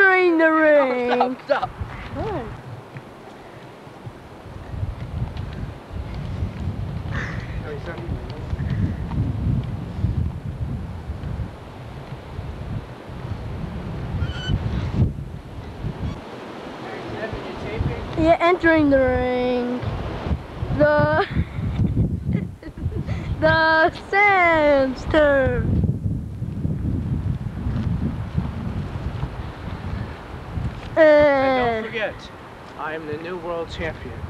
entering the ring. Stop. What? Yeah, entering the ring. The Sandstorm. And don't forget, I am the new world champion.